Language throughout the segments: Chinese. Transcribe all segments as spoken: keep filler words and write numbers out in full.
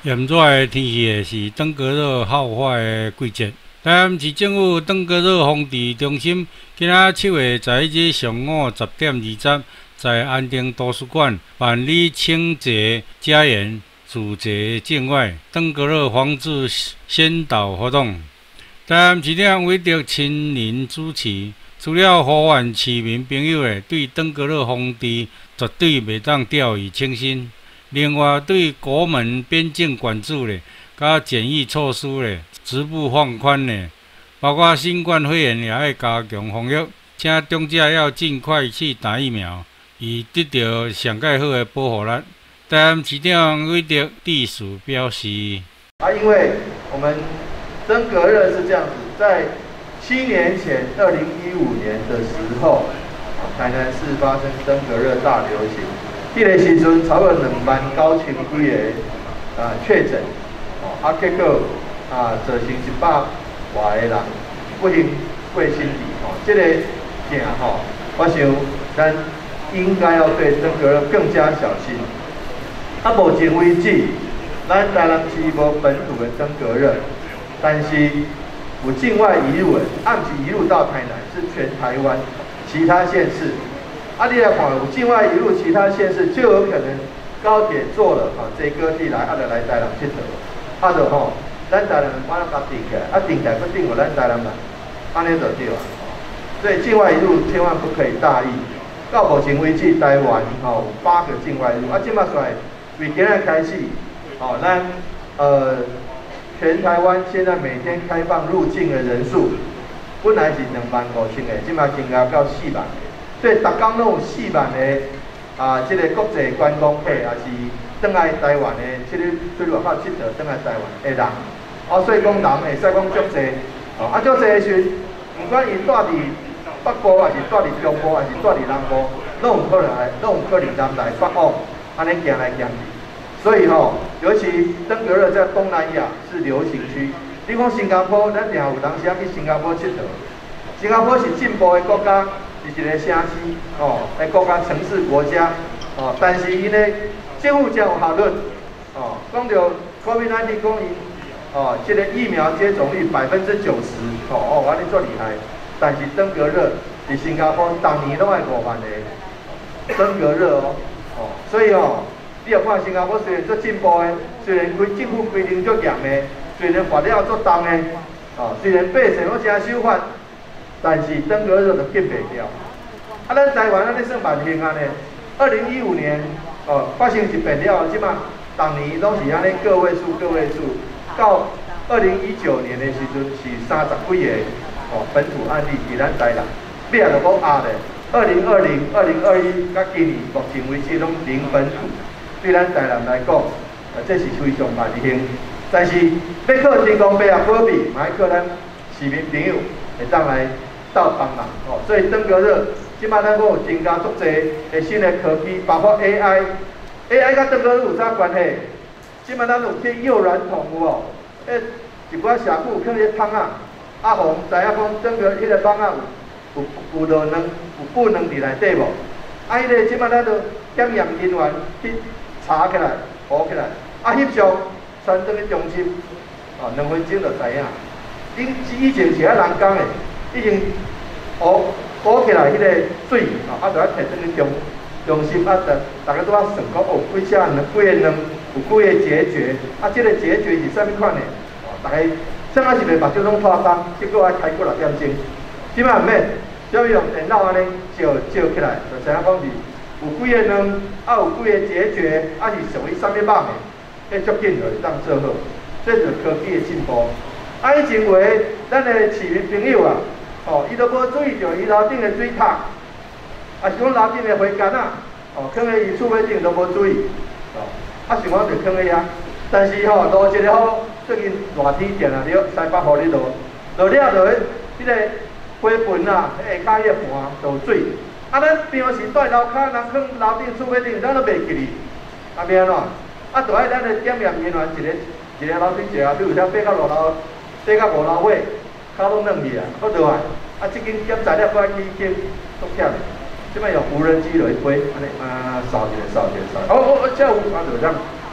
炎热的天气是登革热好发的季节。台南市政府登革热防治中心今仔七月十一日上午十点二十，在安定图书馆办理清洁家园、自洁境外登革热防治宣导活动。台南市长为着亲临主持，除了呼唤市民朋友诶，对登革热防治绝对袂当掉以轻心。另外，对国门边境管制咧，甲检疫措施咧，逐步放宽咧，包括新冠肺炎也要加强防疫，请长者要尽快去打疫苗，以得到上盖好的保护力。台南市长为着地署表示： 啊，因为我们登革热是这样子，在七年前，二零一五年的时候，台南市发生登革热大流行。迄个时阵，超过两万九千几个啊确诊，哦，啊结果啊造成一百外个人不幸过身体，哦，这个病吼，我想咱应该要对登革热更加小心。啊，目前为止，咱台南市无本土的登革热，但是有境外移入的，暗时移入到台南，是全台湾其他县市。啊，你来看，有境外一路其他县市就有可能高铁坐了，哈、啊，坐高铁来，啊，就来台南佚佗，啊，就吼，咱台南人把它甲定起来，啊，定起来佫定有咱台南人，安尼就对了。所以境外一路千万不可以大意。到目前为止，台湾吼、有八个境外一路，啊，即摆出来，为今日开始，哦，咱呃，全台湾现在每天开放入境的人数，本来是两万五千个，即摆增加到四万。所以，逐工拢有四万个啊，即、这个国际观光客，也是转来台湾的，即个出去外口佚佗，转来台湾的人。啊，所以讲人会使讲足济，哦，啊足济的时，毋管伊住伫北部，还是住伫中部，还是住伫南部，拢有可能来，拢有可能南来北往，安尼行来行去。所以吼、哦，尤其登革热在东南亚是流行区。你看新加坡，咱定有当时啊去新加坡佚佗，新加坡是进步的国家。是一个城市哦，诶，国家城市国家哦，但是因为政府真有效率哦，讲到 COVID 十九 讲伊哦，这个疫苗接种率百分之九十哦哦，安尼足厉害。但是登革热伫新加坡当年拢爱五万个登革热哦哦，所以哦，你要看新加坡虽然足进步的，虽然规政府规定足严的，虽然法了足重的哦，虽然百姓拢真守法。但是登革热就禁袂掉。啊，咱台湾安尼算万幸安尼。二零一五年哦发生一遍了，即马当年拢是安尼个位数个位数，到二零一九年的时阵是三十几个哦本土案例伫咱台南，尾仔就讲压咧。二零二零、二零二一甲今年目前为止拢零本土，对咱台南来讲，啊这是非常万幸。但是要靠天公伯啊保庇，嘛要靠咱市民朋友会当来。到帮忙哦，所以登革热，即摆咱讲有增加足济诶新诶科技，包括 A I，A I 甲登革热有啥关系？即摆咱有去幼儿童有无？诶，一寡社区有放迄桶啊，阿红知影讲登革迄个桶啊有有有落卵，有不能伫内底无？啊，迄个即摆咱就检验人员去查起来，捕起来，啊，翕相传转去中心，哦，两分钟就知影。因以前是遐人工诶。已经捕捕起来迄个水，哦，啊，就要摕转去中中心，啊，逐大家都要算讲哦，几只卵，几个卵，有几个结节，啊，即、这个结节是啥物款的？哦，大家上啊是袂目睭拢拖空，结果爱开过六点钟，即摆毋免，只要用电脑安尼照照起来，就知影讲是有几个卵，啊，有几个结节，啊是属于啥物网的，迄足紧就会当做好，这就是科技的进步。啊，以前话咱的市民朋友啊。哦，伊都无注意到伊楼顶的水塔，啊是讲楼顶的花干啊，哦，放在伊厝尾顶都无注意，哦，啊想讲就放在遐，但是吼落一个好，最近热天定啊，了西北雨咧落，落了就迄迄个花盆啊，迄下骹迄个盘就有水，啊咱平时住楼骹，人放楼顶厝尾顶，咱都袂记哩，啊变安怎？啊，就爱咱的检验人员一个一个楼顶坐啊，比如说爬到六楼，爬到五楼尾。骹拢软去啊，好落来，啊，即间检材料搁去去足忝，即摆用无人机来飞，安尼啊扫一下扫一下扫，哦哦哦，这有啊就这样，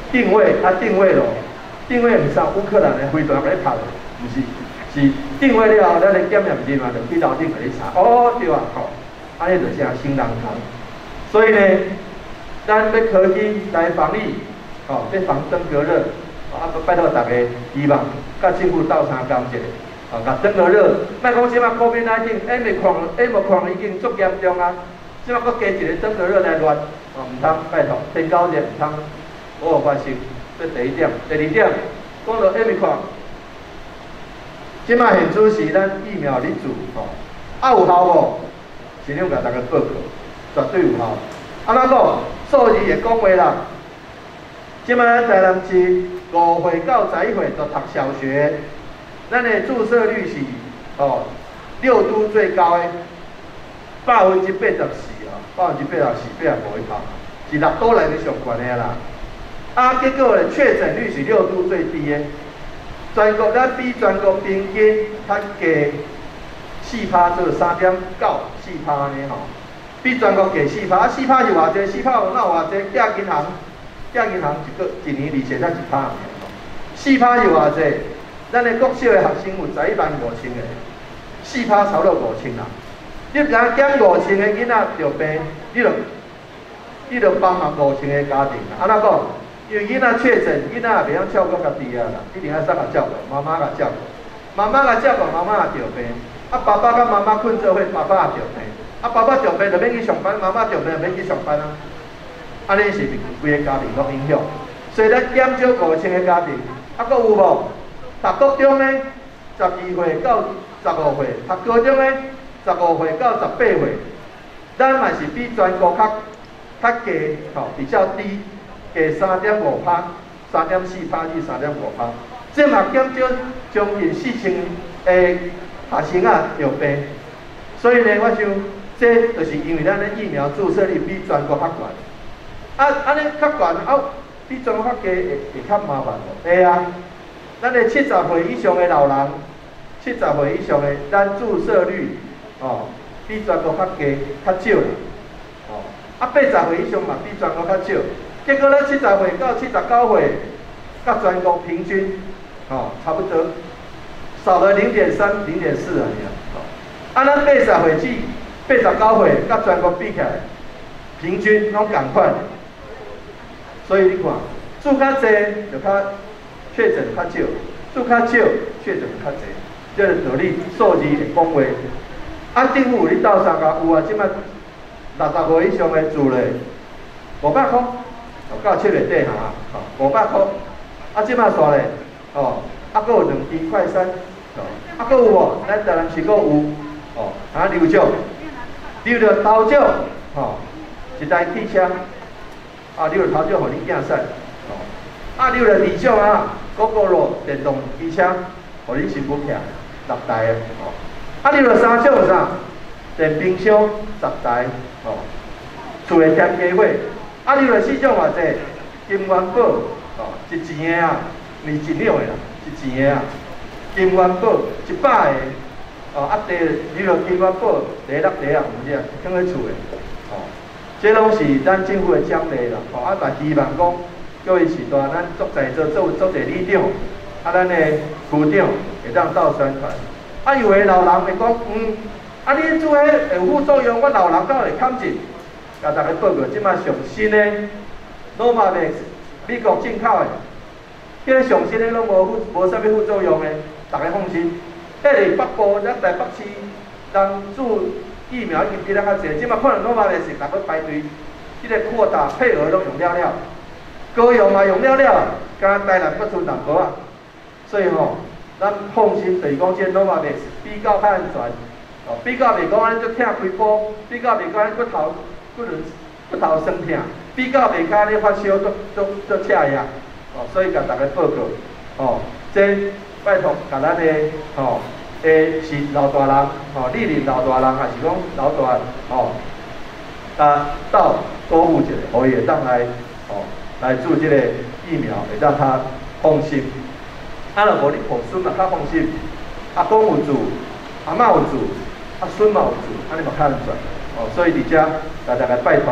定位，它定位咯，定位唔是乌克兰的飞弹来拍的，唔是，是定位了后，咱来检验入嘛，就去楼顶给你查，哦对啊，吼、哦，安尼就是新人工。所以呢，咱要科技来防疫，哦，要防登革热，啊，拜托大家希望甲政府斗相共一下，啊，甲登革热，莫讲即马 COVID 十九 ，Omicron，Omicron 已经足严重啊，即马佫加一个登革热来乱，哦，唔通拜托，天高热唔通好好发生，这第一点。第二点，讲到 Omicron， 即马现主是咱疫苗咧做，吼、哦，啊有效无？尽量甲大家报告。绝对有效。安怎讲？数字会讲话啦。即摆咱台南市五岁到十一岁就读小学，咱的注射率是哦六都最高的，百分之八十四啊，百分之八十四八十五以下，是六都内面上悬的啦。啊，结果咧确诊率是六都最低的，全国咱比全国平均较低四趴，做三点九四趴安尼吼。比全国低四趴，啊四趴是偌济？四趴有哪有偌济？寄银行，寄银行一个一年利息才一趴，四趴是偌济？咱的国小的学生有十一万五千个，四趴差不多五千人。你若减五千个囡仔着病，你着你着帮忙五千个家庭。安怎讲？因为囡仔确诊，囡仔也袂晓照顾家己啊啦，一定要送甲照顾，妈妈甲照顾，妈妈甲照顾，妈妈也着病。啊，爸爸甲妈妈困做伙，爸爸也着病。啊，爸爸着病就免去上班，妈妈着病就免去上班啊。安尼是规个家庭拢影响，所以咱减少五千个家庭。啊，佫有无？读国中呢，十二岁到十五岁；读高中呢，十五岁到十八岁。咱嘛是比全国较较低，吼，比较低，低三点五趴，三点四趴至三点五趴。这嘛减少将近四千个学生啊着病。所以呢，我想。这就是因为咱的疫苗注射率比全国较悬，啊，安尼较悬，啊，比全国较低会会较麻烦无？会啊，咱的七十岁以上的老人，七十岁以上的咱注射率哦，比全国较低较少啦，哦，啊八十岁以上嘛比全国较少，结果咱七十岁到七十九岁，甲全国平均哦差不多少了零点三、零点四而已啊，哦，啊咱八十岁至八十九岁，甲全国比起来，平均拢共款。所以你看，注较济就较确诊较少，注较少确诊较济，这个道理数字会讲话。啊，政府有咧斗相共有啊，即摆六十岁以上的住咧五百块，到七月底哈，吼五百块。啊，即摆煞咧，哦，啊，佫有两支快筛，哦，啊，佫有无？咱台南市佫有，哦，啊，流奖。溜着头奖，吼，一台汽车，啊，溜着头奖，互你竞赛，哦，啊，溜着二奖啊，高高路电动机车，互你辛苦徛六台的，哦，啊，溜着三奖啥？电冰箱十台，哦，厝的添家伙，啊，溜着四奖偌济？金元宝，哦，一钱的啊，毋是一两的啦，一钱的啊，金元宝一百个。哦，啊，第你落金元宝，第六第啊，有只放咧厝诶，哦，这拢是咱政府诶奖励啦，哦，啊，嘛希望讲各位时代，咱作在做做做者里长，啊，咱诶区长会当斗宣传，啊，有诶老人会讲，嗯，啊，你做迄有副作用，我老人敢会抗进，甲大家报告，即摆上新诶 Novavax 美国进口诶，迄个上新诶拢无副无啥物副作用诶，大家放心。迄个北部咱台北市人注疫苗已经比咱较济，即马可能拢嘛咧是大家排队，即、這个扩大配额拢用了了，高雄嘛用了了，敢台南不出淡薄啊，所以吼，咱放心，就是讲即个 Novavax 比较较安全，哦，比较袂讲安尼足疼规波，比较袂讲安尼骨头骨轮骨头酸痛，比较袂讲安尼发烧足足足赤呀，哦，所以甲大家报告，哦，这。拜托，甲咱的吼，诶是老大人，吼，历任老大人，还是讲老大，吼，啊，到多付一下，可以当来，吼，来做这个疫苗，会当他放心。啊，若无你抱孙嘛较放心，阿公有做，阿嬷有做，阿孙嘛有做，安尼嘛较安全。哦，所以伫遮，甲大家拜托，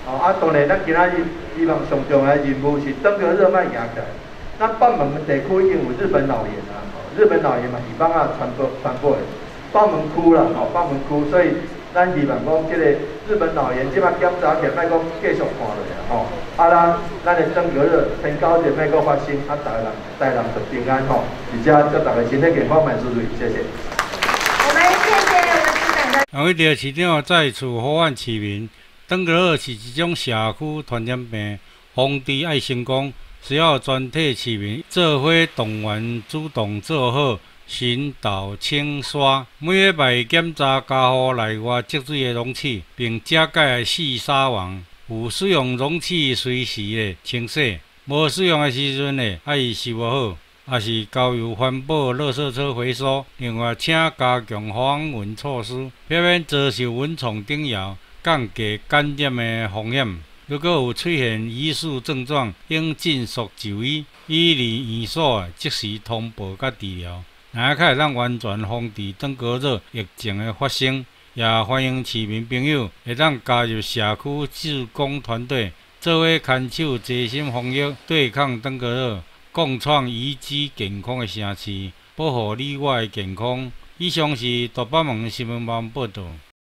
哦，啊，当然咱今仔日希望上重要的任务是登革热卖赢起来。咱北门地区已经有日本脑炎啊，日本脑炎嘛是帮啊传播传播的。北门区啦，吼、哦，北门区，所以咱希望讲即个日本脑炎即摆检查起来，莫讲继续看落啊，吼、哦，啊咱咱的登革热天高就莫讲发生，啊，大人大人就平安吼，而且祝大家身体健康万事如意，谢谢。 我们谢谢我们市长的。 杨伟德市长再次呼唤市民，登革热是一种社区传染病，防治爱成功，需要全体市民做伙动员，主动做好巡倒清刷。每礼拜检查家户内外积水的容器，并加盖四沙网。有使用容器随时的清洗，无使用的时阵呢，爱收好。也是交由环保垃圾车回收。另外，请加强防蚊措施，避免遭受蚊虫叮咬，降低感染的风险。如果有出现疑似症状，应尽速就医，医离院所即时通报甲治疗，那才会当完全防治登革热疫情的发生。也欢迎市民朋友会当加入社区志工团队，做伙牵手齐心防疫，对抗登革热。共创宜居健康的城市，保护你我的健康。以上是大北门新闻网报道。